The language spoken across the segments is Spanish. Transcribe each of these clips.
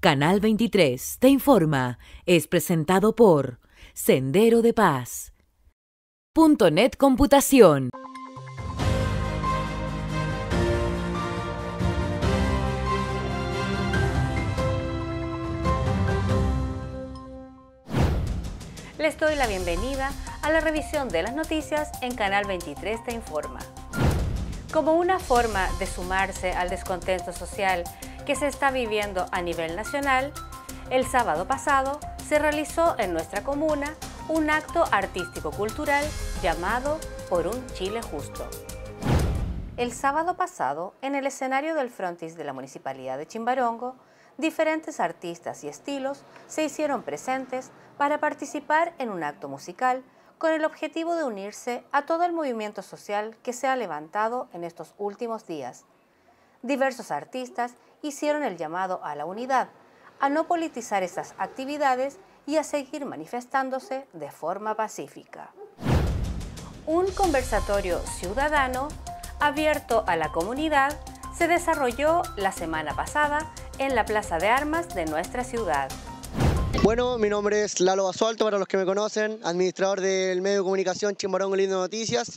Canal 23 te informa. Es presentado por Sendero de Paz. .net Computación. Les doy la bienvenida a la revisión de las noticias en Canal 23 te informa. Como una forma de sumarse al descontento social que se está viviendo a nivel nacional, el sábado pasado se realizó en nuestra comuna un acto artístico-cultural llamado Por un Chile Justo. El sábado pasado, en el escenario del frontis de la Municipalidad de Chimbarongo, diferentes artistas y estilos se hicieron presentes para participar en un acto musical con el objetivo de unirse a todo el movimiento social que se ha levantado en estos últimos días. Diversos artistas hicieron el llamado a la unidad, a no politizar estas actividades y a seguir manifestándose de forma pacífica. Un conversatorio ciudadano abierto a la comunidad se desarrolló la semana pasada en la Plaza de Armas de nuestra ciudad. Bueno, mi nombre es Lalo Basualto, para los que me conocen, administrador del medio de comunicación Chimbarongo Lindo Noticias.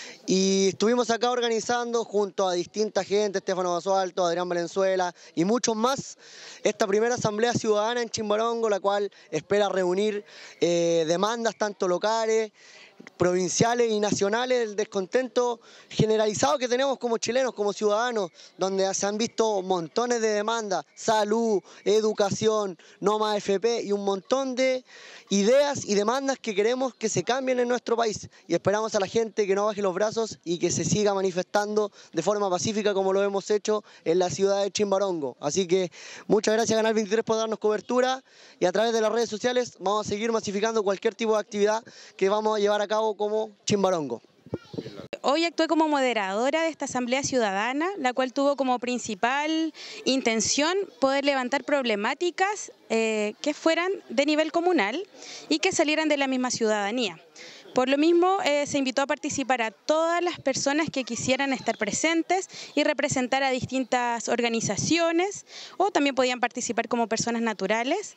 Y estuvimos acá organizando junto a distinta gente, Estefano Basualto, Adrián Valenzuela y muchos más, esta primera asamblea ciudadana en Chimbarongo, la cual espera reunir demandas tanto locales, provinciales y nacionales del descontento generalizado que tenemos como chilenos, como ciudadanos, donde se han visto montones de demandas, salud, educación, no más FP y un montón de ideas y demandas que queremos que se cambien en nuestro país, y esperamos a la gente que no baje los brazos y que se siga manifestando de forma pacífica como lo hemos hecho en la ciudad de Chimbarongo. Así que muchas gracias Canal 23 por darnos cobertura, y a través de las redes sociales vamos a seguir masificando cualquier tipo de actividad que vamos a llevar a cabo como Chimbarongo. Hoy actué como moderadora de esta asamblea ciudadana, la cual tuvo como principal intención poder levantar problemáticas que fueran de nivel comunal y que salieran de la misma ciudadanía. Por lo mismo, se invitó a participar a todas las personas que quisieran estar presentes y representar a distintas organizaciones, o también podían participar como personas naturales.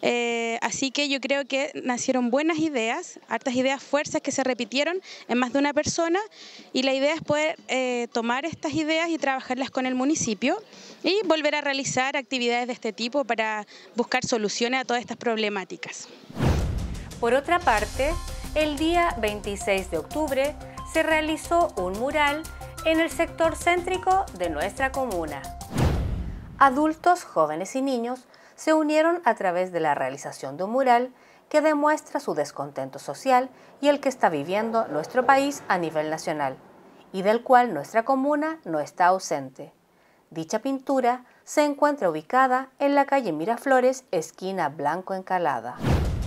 Así que yo creo que nacieron buenas ideas, hartas ideas, fuerzas que se repitieron en más de una persona, y la idea es poder tomar estas ideas y trabajarlas con el municipio y volver a realizar actividades de este tipo para buscar soluciones a todas estas problemáticas. Por otra parte, el día 26 de octubre se realizó un mural en el sector céntrico de nuestra comuna. Adultos, jóvenes y niños se unieron a través de la realización de un mural que demuestra su descontento social y el que está viviendo nuestro país a nivel nacional, y del cual nuestra comuna no está ausente. Dicha pintura se encuentra ubicada en la calle Miraflores, esquina Blanco Encalada.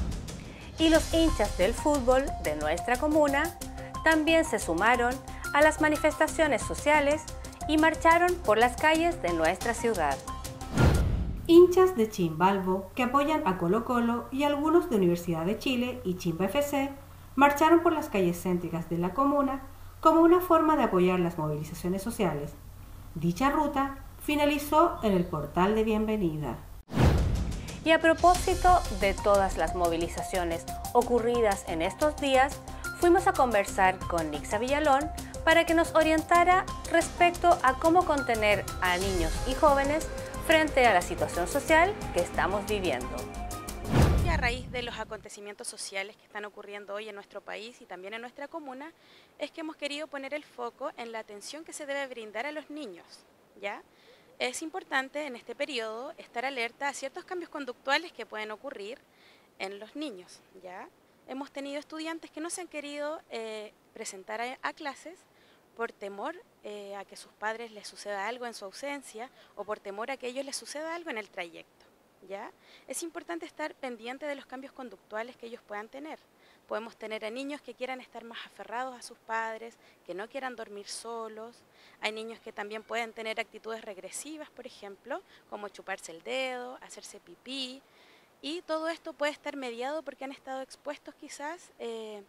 Y los hinchas del fútbol de nuestra comuna también se sumaron a las manifestaciones sociales y marcharon por las calles de nuestra ciudad. Hinchas de Chimbalbo que apoyan a Colo-Colo y algunos de Universidad de Chile y Chimba FC marcharon por las calles céntricas de la comuna como una forma de apoyar las movilizaciones sociales. Dicha ruta finalizó en el portal de bienvenida. Y a propósito de todas las movilizaciones ocurridas en estos días, fuimos a conversar con Nixa Villalón para que nos orientara respecto a cómo contener a niños y jóvenes frente a la situación social que estamos viviendo. Y a raíz de los acontecimientos sociales que están ocurriendo hoy en nuestro país y también en nuestra comuna, es que hemos querido poner el foco en la atención que se debe brindar a los niños, ¿ya? Es importante en este periodo estar alerta a ciertos cambios conductuales que pueden ocurrir en los niños, ¿ya? Hemos tenido estudiantes que no se han querido presentar a clases por temor a que a sus padres les suceda algo en su ausencia, o por temor a que a ellos les suceda algo en el trayecto, ¿ya? Es importante estar pendiente de los cambios conductuales que ellos puedan tener. Podemos tener a niños que quieran estar más aferrados a sus padres, que no quieran dormir solos. Hay niños que también pueden tener actitudes regresivas, por ejemplo, como chuparse el dedo, hacerse pipí. Y todo esto puede estar mediado porque han estado expuestos quizás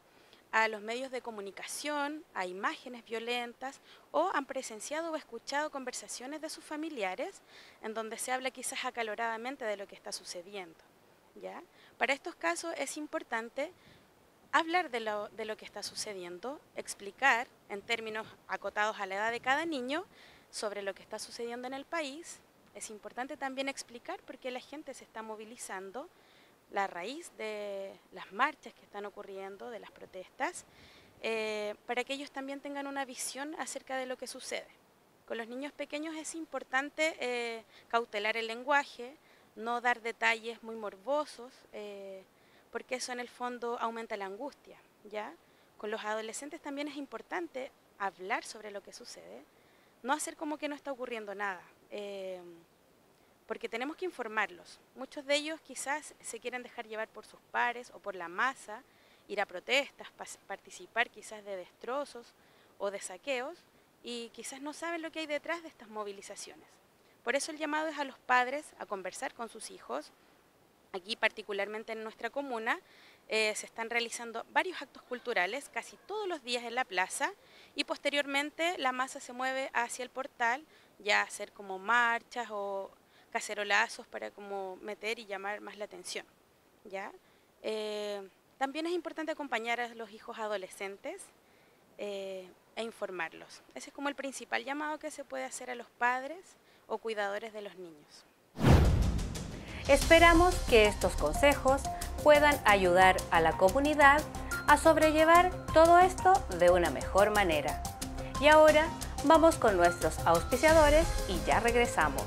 a los medios de comunicación, a imágenes violentas, o han presenciado o escuchado conversaciones de sus familiares en donde se habla quizás acaloradamente de lo que está sucediendo, ¿ya? Para estos casos es importante hablar de lo que está sucediendo, explicar en términos acotados a la edad de cada niño sobre lo que está sucediendo en el país. Es importante también explicar por qué la gente se está movilizando, la raíz de las marchas que están ocurriendo, de las protestas, para que ellos también tengan una visión acerca de lo que sucede. Con los niños pequeños es importante cautelar el lenguaje, no dar detalles muy morbosos, porque eso en el fondo aumenta la angustia, ¿ya? Con los adolescentes también es importante hablar sobre lo que sucede, no hacer como que no está ocurriendo nada, porque tenemos que informarlos. Muchos de ellos quizás se quieren dejar llevar por sus pares o por la masa, ir a protestas, participar quizás de destrozos o de saqueos, y quizás no saben lo que hay detrás de estas movilizaciones. Por eso el llamado es a los padres a conversar con sus hijos. Aquí particularmente en nuestra comuna se están realizando varios actos culturales casi todos los días en la plaza, y posteriormente la masa se mueve hacia el portal, ya a hacer como marchas o cacerolazos para como meter y llamar más la atención, ¿ya? También es importante acompañar a los hijos adolescentes e informarlos. Ese es como el principal llamado que se puede hacer a los padres o cuidadores de los niños. Esperamos que estos consejos puedan ayudar a la comunidad a sobrellevar todo esto de una mejor manera. Y ahora vamos con nuestros auspiciadores y ya regresamos.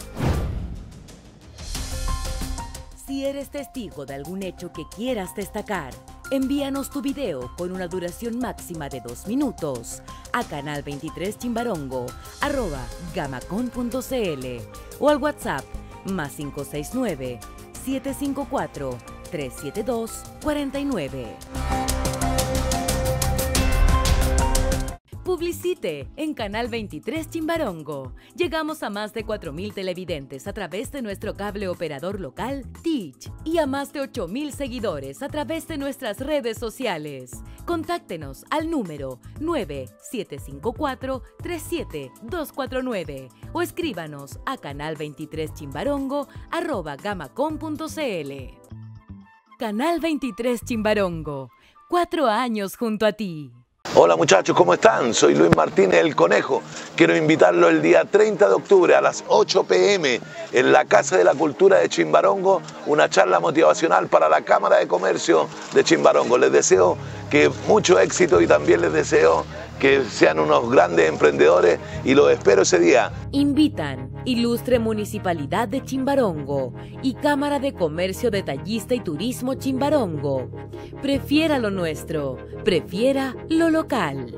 Si eres testigo de algún hecho que quieras destacar, envíanos tu video con una duración máxima de 2 minutos a canal23chimbarongo@gamacon.cl o al WhatsApp +569 754 372 49. Publicite en Canal 23 Chimbarongo. Llegamos a más de 4,000 televidentes a través de nuestro cable operador local, Teach, y a más de 8,000 seguidores a través de nuestras redes sociales. Contáctenos al número 9754-37249 o escríbanos a canal23chimbarongo@gamacon.cl. Canal 23 Chimbarongo, 4 años junto a ti. Hola muchachos, ¿cómo están? Soy Luis Martínez el Conejo. Quiero invitarlos el día 30 de octubre a las 8 p.m. en la Casa de la Cultura de Chimbarongo, una charla motivacional para la Cámara de Comercio de Chimbarongo. Les deseo que mucho éxito y también les deseo que sean unos grandes emprendedores y los espero ese día. Invitan Ilustre Municipalidad de Chimbarongo y Cámara de Comercio Detallista y Turismo Chimbarongo. Prefiera lo nuestro, prefiera lo local.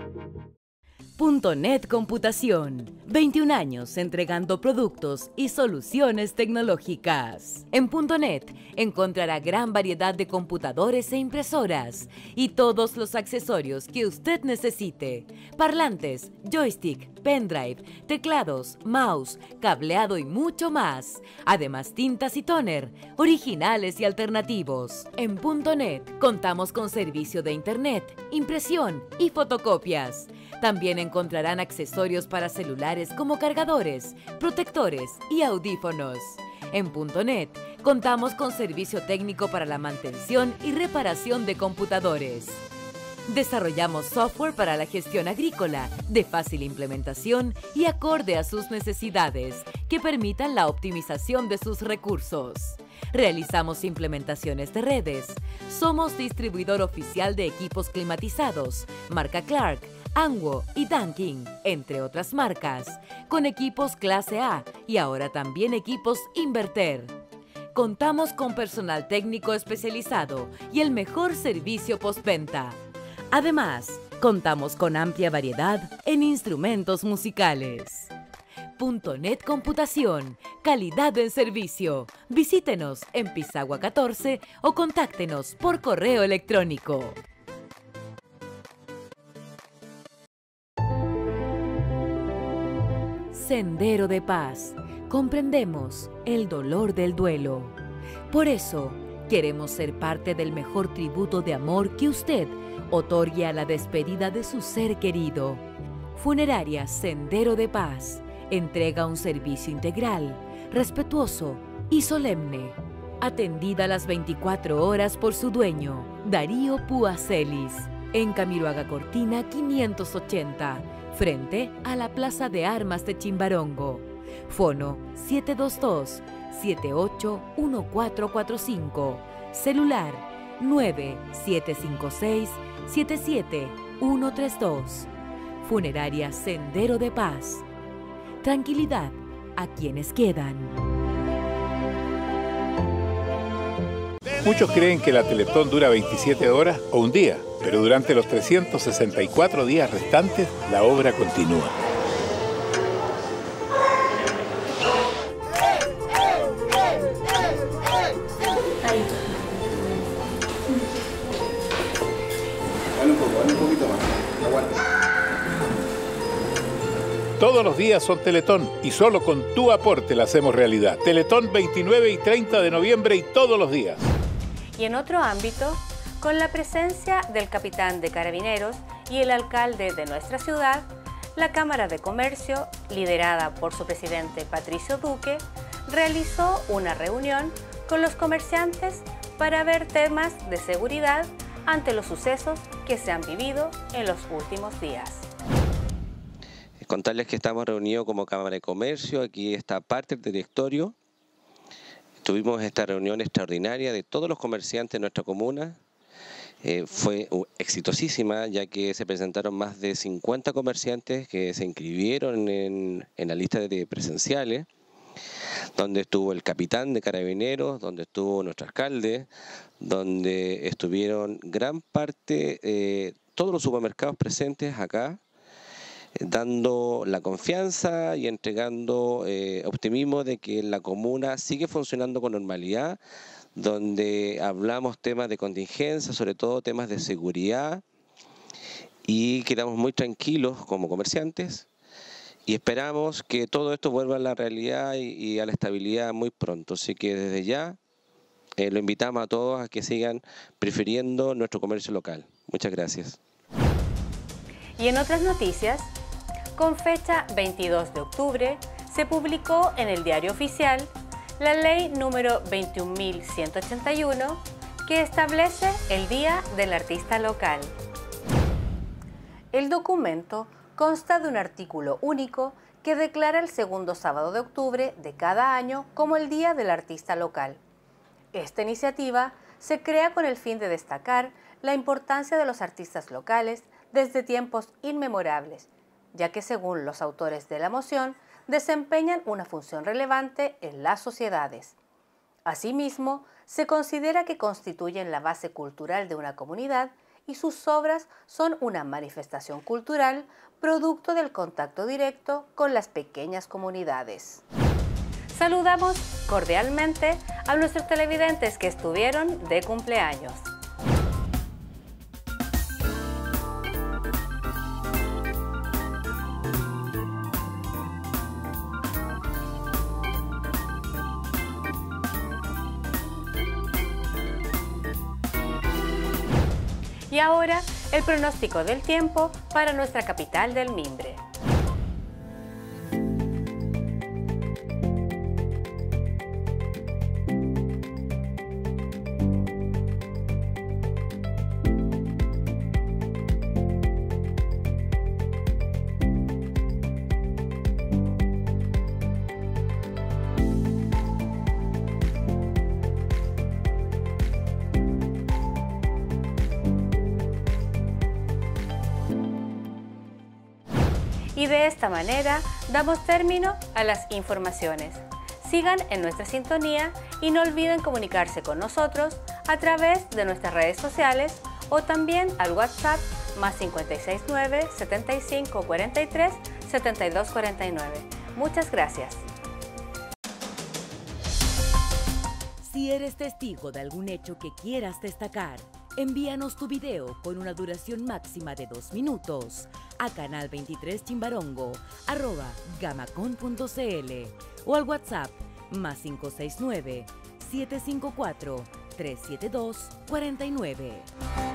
.net Computación, 21 años entregando productos y soluciones tecnológicas. En .net encontrará gran variedad de computadores e impresoras y todos los accesorios que usted necesite: parlantes, joystick, pendrive, teclados, mouse, cableado y mucho más. Además, tintas y tóner, originales y alternativos. En .net contamos con servicio de internet, impresión y fotocopias. También encontrarán accesorios para celulares como cargadores, protectores y audífonos. En .net contamos con servicio técnico para la mantención y reparación de computadores. Desarrollamos software para la gestión agrícola, de fácil implementación y acorde a sus necesidades, que permitan la optimización de sus recursos. Realizamos implementaciones de redes. Somos distribuidor oficial de equipos climatizados, marca Clark, Anguo y Dunkin, entre otras marcas, con equipos clase A y ahora también equipos Inverter. Contamos con personal técnico especializado y el mejor servicio postventa. Además, contamos con amplia variedad en instrumentos musicales. .net Computación, calidad en servicio. Visítenos en Pisagua 14 o contáctenos por correo electrónico. Sendero de Paz. Comprendemos el dolor del duelo. Por eso, queremos ser parte del mejor tributo de amor que usted otorgue a la despedida de su ser querido. Funeraria Sendero de Paz entrega un servicio integral, respetuoso y solemne, atendida a las 24 horas por su dueño, Darío Puacelis, en Camiroaga Cortina 580, frente a la Plaza de Armas de Chimbarongo. Fono 722-781445. Celular 9756-77132. Funeraria Sendero de Paz. Tranquilidad a quienes quedan. Muchos creen que la Teletón dura 27 horas o un día, pero durante los 364 días restantes, la obra continúa. Dale un poquito más. Aguanta. Todos los días son Teletón y solo con tu aporte la hacemos realidad. Teletón 29 y 30 de noviembre y todos los días. Y en otro ámbito, con la presencia del capitán de Carabineros y el alcalde de nuestra ciudad, la Cámara de Comercio, liderada por su presidente Patricio Duque, realizó una reunión con los comerciantes para ver temas de seguridad ante los sucesos que se han vivido en los últimos días. Contarles que estamos reunidos como Cámara de Comercio, aquí está parte del directorio. Tuvimos esta reunión extraordinaria de todos los comerciantes de nuestra comuna. Fue exitosísima, ya que se presentaron más de 50 comerciantes que se inscribieron en la lista de presenciales, donde estuvo el capitán de Carabineros, donde estuvo nuestro alcalde, donde estuvieron gran parte, todos los supermercados presentes acá, dando la confianza y entregando optimismo de que la comuna sigue funcionando con normalidad, donde hablamos temas de contingencia, sobre todo temas de seguridad, y quedamos muy tranquilos como comerciantes y esperamos que todo esto vuelva a la realidad y a la estabilidad muy pronto. Así que desde ya lo invitamos a todos a que sigan prefiriendo nuestro comercio local. Muchas gracias. Y en otras noticias, con fecha 22 de octubre, se publicó en el Diario Oficial la ley número 21.181 que establece el Día del Artista Local. El documento consta de un artículo único que declara el segundo sábado de octubre de cada año como el Día del Artista Local. Esta iniciativa se crea con el fin de destacar la importancia de los artistas locales desde tiempos inmemorables, ya que según los autores de la moción, desempeñan una función relevante en las sociedades. Asimismo, se considera que constituyen la base cultural de una comunidad y sus obras son una manifestación cultural producto del contacto directo con las pequeñas comunidades. Saludamos cordialmente a nuestros televidentes que estuvieron de cumpleaños. Y ahora, el pronóstico del tiempo para nuestra capital del mimbre. Y de esta manera damos término a las informaciones. Sigan en nuestra sintonía y no olviden comunicarse con nosotros a través de nuestras redes sociales o también al WhatsApp más 569 75 43 72 49. Muchas gracias. Si eres testigo de algún hecho que quieras destacar, envíanos tu video con una duración máxima de 2 minutos a canal23chimbarongo@gamacon.cl o al WhatsApp más 569 754 372 49.